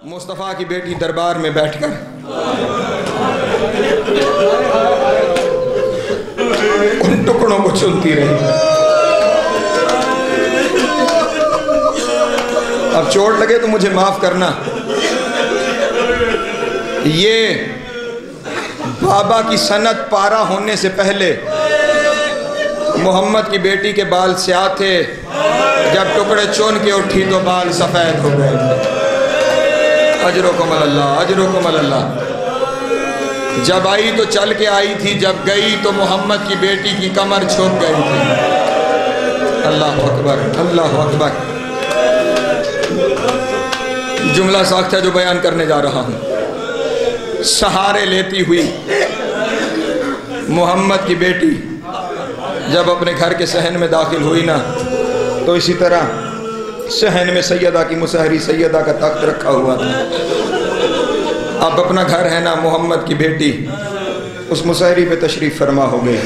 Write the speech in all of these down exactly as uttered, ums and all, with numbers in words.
मुस्तफ़ा की बेटी दरबार में बैठकर उन टुकड़ों को चुनती रही। अब चोट लगे तो मुझे माफ करना, ये बाबा की सनत पारा होने से पहले मोहम्मद की बेटी के बाल स्याह थे, जब टुकड़े चुन के उठी तो बाल सफ़ेद हो गए। अजरुकुम अल्लाह, अजरुकुम अल्लाह। जब आई तो चल के आई थी, जब गई तो मोहम्मद की बेटी की कमर झुक गई थी। अल्लाह अकबर, अल्लाह अकबर। जुमला साख्ता जो बयान करने जा रहा हूँ, सहारे लेती हुई मोहम्मद की बेटी जब अपने घर के सहन में दाखिल हुई ना, तो इसी तरह सहन में सैयदा की मुसहरी, सैयदा का तख्त रखा हुआ था। अब अपना घर है ना, मोहम्मद की बेटी उस मुसहरी पे तशरीफ़ फरमा हो गई।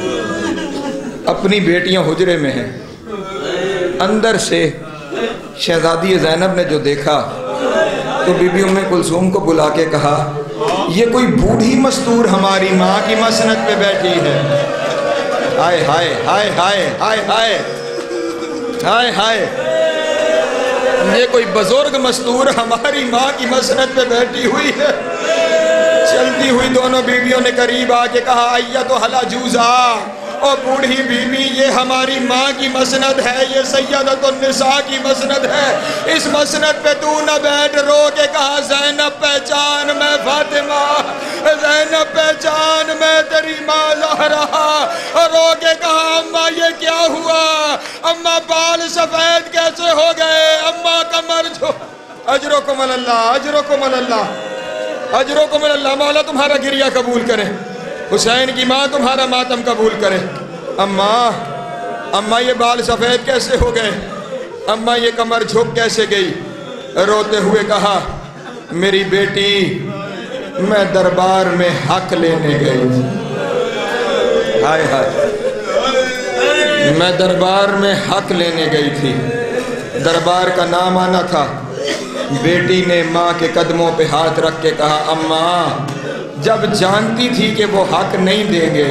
अपनी बेटियां हुजरे में हैं। अंदर से शहजादी ज़ैनब ने जो देखा तो बीबी उम्मे कुलसूम को बुला के कहा, ये कोई बूढ़ी मस्तूर हमारी माँ की मसनद पे बैठी है। हाय हाय हाय हाय हाय हाय हाय हाय, ये कोई बुजुर्ग मस्तूर हमारी माँ की मसनद पे बैठी हुई है। चलती हुई दोनों बीवियों ने करीब आके कहा, अय्या तो हला जूजा, ओ बूढ़ी बीवी, ये हमारी माँ की मसनद है, ये सैयदतुन निसा की मसनद है, इस मसनद पे तू न बैठ। रो के कहा, ज़ैनब पहचान मैं फातिमा, ज़ैनब पहचान मैं तेरी माँ ज़हरा। रो के कहा, अम्मा ये क्या हुआ, अम्मा बाल सफ़ेद कैसे हो गए, अम्मा कमर झो। अजरुकुम अल्लाह, अजरुकुम अल्लाह, अजरुकुम अल्लाह। मौला तुम्हारा गिरिया कबूल करे, हुसैन की माँ तुम्हारा मातम कबूल करे। अम्मा, अम्मा ये बाल सफ़ेद कैसे हो गए, अम्मा ये कमर झुक कैसे गई। रोते हुए कहा, मेरी बेटी मैं दरबार में हक लेने गई। हाय हाय, मैं दरबार में हक लेने गई थी। दरबार का नाम आना था। बेटी ने माँ के कदमों पे हाथ रख के कहा, अम्मा जब जानती थी कि वो हक नहीं देंगे,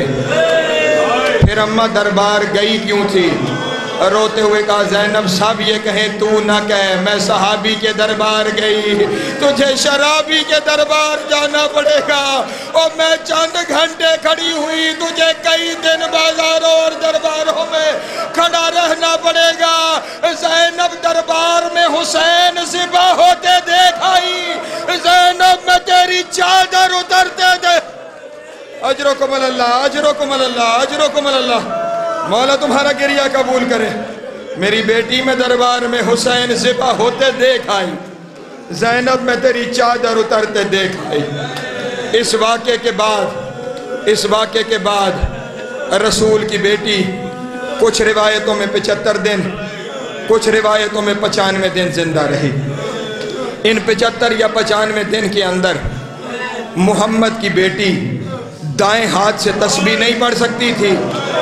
फिर अम्मा दरबार गई क्यों थी। रोते हुए कहा, ज़ैनब सब ये कहें तू ना कहे, मैं सहाबी के दरबार गई, तुझे शराबी के दरबार जाना पड़ेगा। और मैं चंद घंटे खड़ी हुई, तुझे कई दिन बाजारों और दरबारों में खड़ा रहना पड़ेगा। ज़ैनब दरबार में हुसैन सिपा होते देख आई, ज़ैनब मैं तेरी चादर उतरते दे। अजरुकुम अल्लाह, अजरुकुम अल्लाह, अजरुकुम अल्लाह। मौला तुम्हारा गिरिया कबूल करे। मेरी बेटी में दरबार में हुसैन ज़िबा होते देख आई, ज़ैनब में तेरी चादर उतरते देख आई। इस वाक़े के बाद इस वाक़े के बाद रसूल की बेटी कुछ रिवायतों में पचहत्तर दिन, कुछ रिवायतों में पचानवे दिन जिंदा रही। इन पचहत्तर या पचानवे दिन के अंदर मोहम्मद की बेटी दाएं हाथ से तस्बीह नहीं पढ़ सकती थी।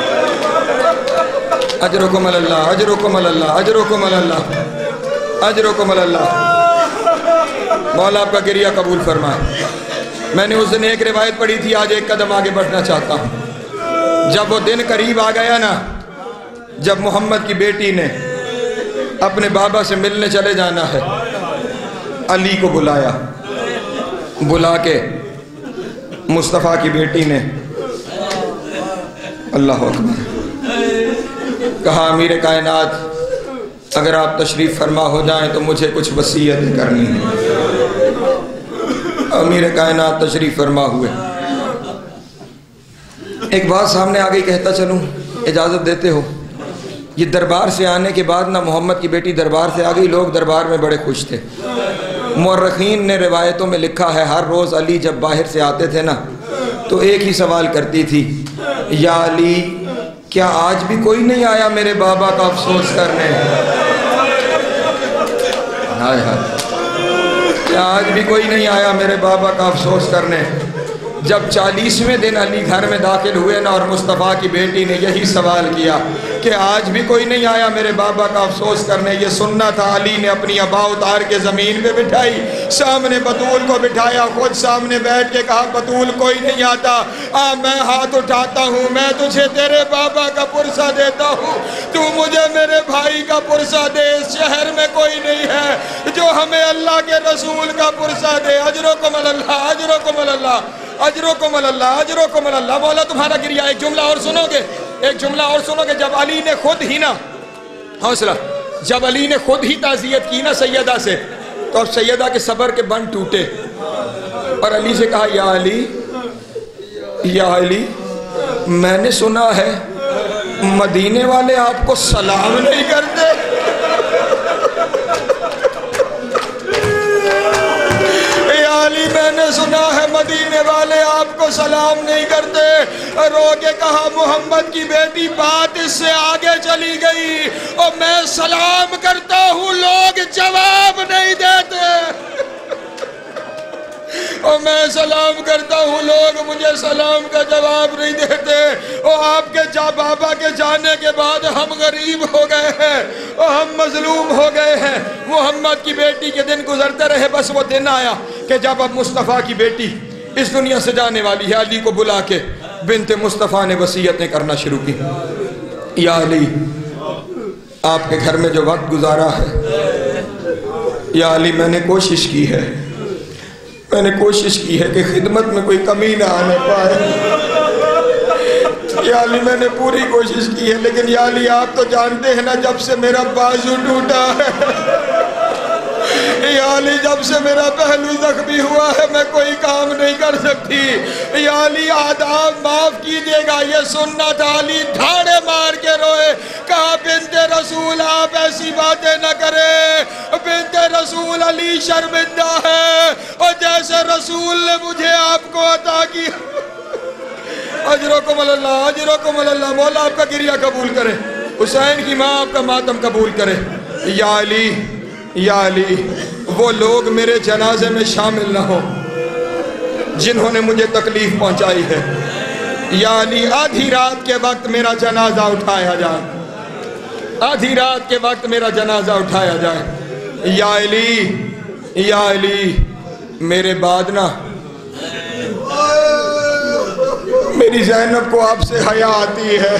अजरुकुम अल्लाह, अजरुकुम अल्लाह, अजरुकुम अल्लाह, अजरुकुम अल्लाह। मौला आपका गिरिया कबूल फरमाए। मैंने उस दिन एक रिवायत पढ़ी थी, आज एक कदम आगे बढ़ना चाहता हूँ। जब वो दिन करीब आ गया ना, जब मोहम्मद की बेटी ने अपने बाबा से मिलने चले जाना है, अली को बुलाया। बुला के मुस्तफ़ा की बेटी ने अल्लाह अकबर कहा, अमीर कायनात अगर आप तशरीफ़ फरमा हो जाएं तो मुझे कुछ वसीयत करनी है। अमीर कायनात तशरीफ़ फरमा हुए। एक बात सामने आ गई, कहता चलूं, इजाज़त देते हो। ये दरबार से आने के बाद ना मोहम्मद की बेटी दरबार से आ गई, लोग दरबार में बड़े खुश थे। मुअर्रिखीन ने रिवायतों में लिखा है, हर रोज़ अली जब बाहर से आते थे ना तो एक ही सवाल करती थी, या अली क्या आज भी कोई नहीं आया मेरे बाबा का अफसोस करने। हाय हाय, क्या आज भी कोई नहीं आया मेरे बाबा का अफसोस करने। جب چالیسویں دن علی گھر میں داخل ہوئے نا اور مصطفیٰ کی بیٹی نے یہی سوال کیا کہ آج بھی کوئی نہیں آیا میرے بابا کا افسوس کرنے، یہ سننا تھا، علی نے اپنی ابا اتار کے زمین پہ بٹھائی، سامنے بطول کو بٹھایا، خود سامنے بیٹھ کے کہا بطول کوئی نہیں آتا، آ میں ہاتھ اٹھاتا ہوں، میں تجھے تیرے بابا کا پرسہ دیتا ہوں، تو مجھے میرے بھائی کا پرسہ دے، اس شہر میں کوئی نہیں ہے جو ہمیں اللہ کے رسول کا پرسہ دے، اجرکم اللہ اجرکم اللہ اجرکم اللہ اجرکم اللہ۔ مولا تمہارا گریہ۔ ایک جملہ اور سنو گے، ایک جملہ اور سنو گے، جب علی نے خود ہی نا حوصلہ جب علی نے خود ہی تعزیت کی نا سیدہ سے، تو اب سیدہ کے صبر کے بند ٹوٹے اور علی سے کہا یا علی یا علی میں نے سنا ہے مدینے والے آپ کو سلام نہیں کرتے۔ علی میں نے سنا ہے مدینے والے آپ کو سلام نہیں کرتے۔ رو کے کہا محمد کی بیٹی بات اس سے آگے چلی گئی، اور میں سلام کرتا ہوں لوگ جواب نہیں دیتے، اور میں سلام کرتا ہوں لوگ مجھے سلام کا جواب نہیں دیتے، اور آپ کے جا بابا کے جانے کے بعد ہم غریب ہو گئے ہیں اور ہم مظلوم ہو گئے ہیں۔ محمد کی بیٹی کے دن گزرتے رہے، بس وہ دن آیا کہ جب اب مصطفیٰ کی بیٹی اس دنیا سے جانے والی ہے، علی کو بلا کے بنت مصطفیٰ نے وصیتیں کرنا شروع کی۔ یا علی آپ کے گھر میں جو وقت گزارا ہے، یا علی میں نے کوشش کی ہے میں نے کوشش کی ہے کہ خدمت میں کوئی کمی نہ آنے پائے، یا علی میں نے پوری کوشش کی ہے، لیکن یا علی آپ تو جانتے ہیں نا جب سے میرا بازو ٹوٹا ہے، یا علی جب سے میرا پہلو زخمی ہوا ہے میں کوئی کام نہیں کر سکتی، یا علی آداب معاف کیجئے گا۔ یہ سننا تھا، علی دھاڑے مار کے روئے، کہا بنت رسول آپ ایسی باتیں نہ کریں، بنت رسول علی شرمندہ ہے، اور جیسے رسول نے مجھے آپ کو عطا کی۔ اجرکم اللہ اجرکم اللہ۔ مولا آپ کا گریہ قبول کرے، حسین کی ماں آپ کا ماتم قبول کرے۔ یا علی یا علی وہ لوگ میرے جنازے میں شامل نہ ہو جنہوں نے مجھے تکلیف پہنچائی ہے، یا علی آدھی رات کے وقت میرا جنازہ اٹھایا جائے، آدھی رات کے وقت میرا جنازہ اٹھایا جائے۔ یا علی یا علی میرے بعد نا میری زینب کو آپ سے حیا آتی ہے،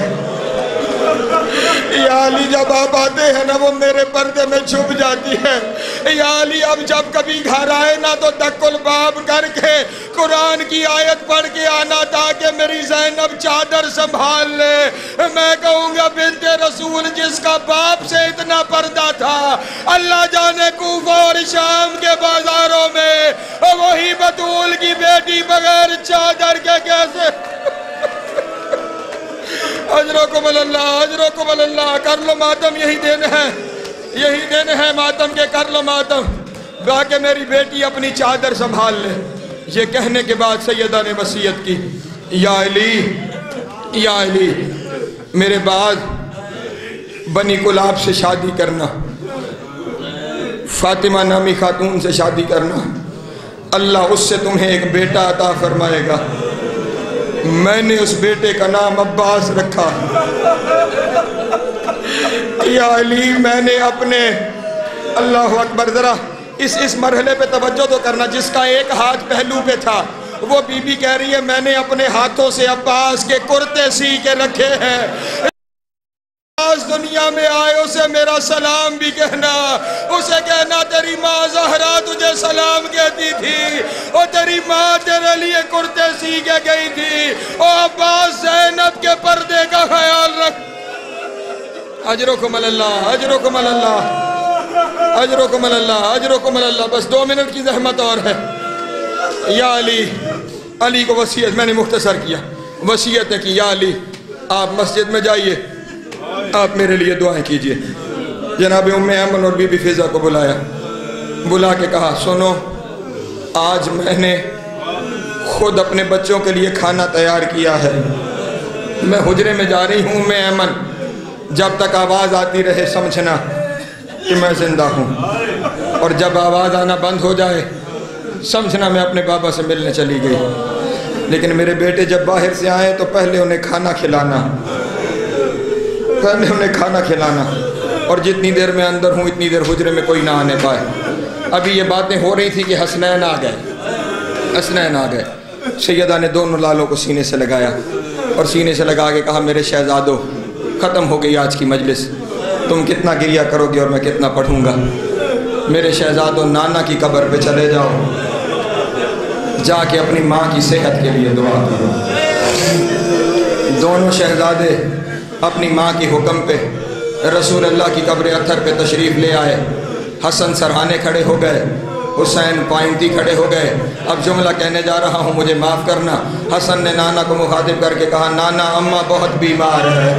یا علی جب آپ آتے ہیں نا وہ میرے پردے میں چھپ جاتی ہے، یا علی اب جب کبھی گھر آئے نا تو دق الباب کر کے قرآن کی آیت پڑھ کے آنا تاکہ میری زینب چادر سنبھال لے۔ میں کہوں گا بنت رسول جس کا باپ سے اتنا پردہ تھا، اللہ جانے کوفہ اور شام کے بازاروں میں وہی بطول کی بیٹی بغیر چادر کے کیسے۔ اجرکم اللہ اجرکم اللہ۔ کر لو ماتم، یہی دن ہے یہی دن ہے ماتم کے، کر لو ماتم، باقی میری بیٹی اپنی چادر سنبھال لے۔ یہ کہنے کے بعد سیدہ نے وصیت کی، یا علی یا علی میرے بعد بنی کلاب سے شادی کرنا، فاطمہ نامی خاتون سے شادی کرنا، اللہ اس سے تمہیں ایک بیٹا عطا فرمائے گا۔ میں نے اس بیٹے کا نام عباس رکھا۔ یا علی میں نے اپنے اللہ اکبر، ذرا اس اس مرحلے پہ توجہ تو کرنا، جس کا ایک ہاتھ پہلو پہ تھا وہ بی بی کہہ رہی ہے میں نے اپنے ہاتھوں سے عباس کے کرتے سی کے رکھے ہیں، عباس دنیا میں آئے اسے میرا سلام بھی کہنا، اسے کہنا تیری ماں زہرا تجھے سلام کہتی تھی، اور تیری ماں تیرے لیے کرتے سی کے گئی تھی، اور عباس زینب کے پردے کا خیال رکھ۔ اجرکم اللہ اجرکم اللہ اجرکم اللہ اجرکم اللہ۔ بس دو منٹ کی زحمت اور ہے۔ یا علی علی کو وصیت میں نے مختصر کیا، وصیتیں کی، یا علی آپ مسجد میں جائیے، آپ میرے لیے دعائیں کیجئے۔ جناب ام ایمن اور بی بی فضا کو بلایا، بلا کے کہا سنو آج میں نے خود اپنے بچوں کے لیے کھانا تیار کیا ہے، میں حجرے میں جا رہی ہوں، ام ایمن جب تک آواز آتی رہے سمجھنا کہ میں زندہ ہوں، اور جب آواز آنا بند ہو جائے سمجھنا میں اپنے بابا سے ملنے چلی گئی۔ لیکن میرے بیٹے جب باہر سے آئے تو پہلے انہیں کھانا کھلانا پہلے انہیں کھانا کھلانا اور جتنی دیر میں اندر ہوں اتنی دیر حجرے میں کوئی نہ آنے پائے. ابھی یہ باتیں ہو رہی تھی کہ حسنین آ گئے حسنین آ گئے سیدہ نے دونوں لالوں کو سینے سے لگایا اور سینے سے لگا کے کہا میرے شہزادو ختم ہو گئی آج کی مجلس, تم کتنا گریہ کرو گے اور میں کتنا پڑھوں گا. میرے شہزادو نانا کی قبر پہ چلے جاؤ, جا کے اپنی ماں کی صحت کے لیے دعا کرو. دونوں شہزادے اپنی ماں کی حکم پہ رسول اللہ کی قبر اطہر پہ تشریف لے آئے. حسن سرہانے کھڑے ہو گئے, حسین پائنتی کھڑے ہو گئے. اب جملہ کہنے جا رہا ہوں مجھے معاف کرنا. حسن نے نانا کو مخاطب کر کے کہا نانا اماں بہت بیمار ہے,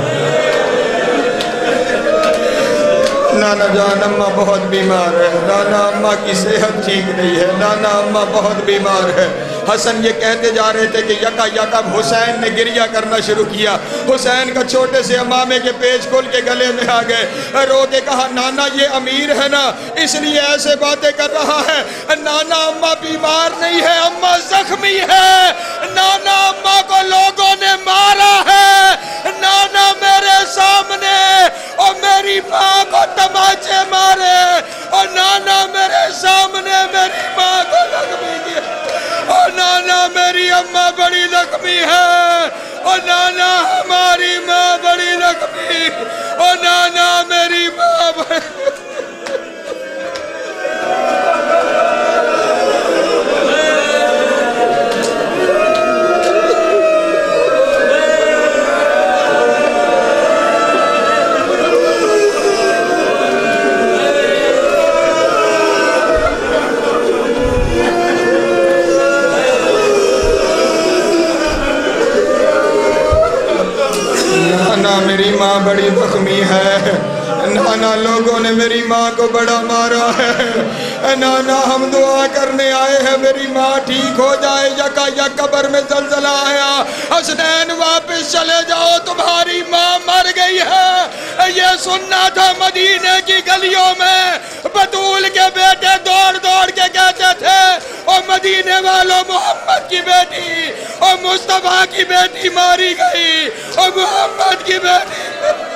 نانا جان اماں بہت بیمار ہے, نانا اماں کی صحت ٹھیک نہیں ہے, نانا اماں بہت بیمار ہے. حسن یہ کہتے جا رہے تھے کہ یکا یکا حسین نے گریہ کرنا شروع کیا. حسین کا چھوٹے سے امامے کے پیچ کھول کے گلے میں آ گئے, رو کے کہا نانا یہ امیر ہے نا اس لیے ایسے باتیں کر رہا ہے, نانا اماں بیمار نہیں ہے, اماں زخمی ہے, نانا اماں کو لوگوں نے مارا ہے, نانا میرے سامنے اور میری ماں کو تماچے مارے, اور نانا میرے سامنے میری ماں کو زخمی کیا, اور نانا میری اماں بڑی زخمی ہے, اور نانا ہماری ماں بڑی زخمی, اور نانا میری ماں بڑی میری ماں بڑی زخمی ہے, نانا لوگوں نے میری ماں کو بڑا مارا ہے, نانا ہم دعا کرنے آئے ہیں میری ماں ٹھیک ہو جائے, یکا یک قبر میں زلزلہ آیا, حسنین واپس چلے جاؤ تمہاری ماں مر گئی ہے. یہ سننا تھا مدینے کی گلیوں میں بطول کے بیٹے دوڑ دوڑ کے کہتے تھے اور مدینے والوں محمد کی بیٹی اور مصطفیٰ کی بیٹی ماری گئی, اور محمد کی بیٹی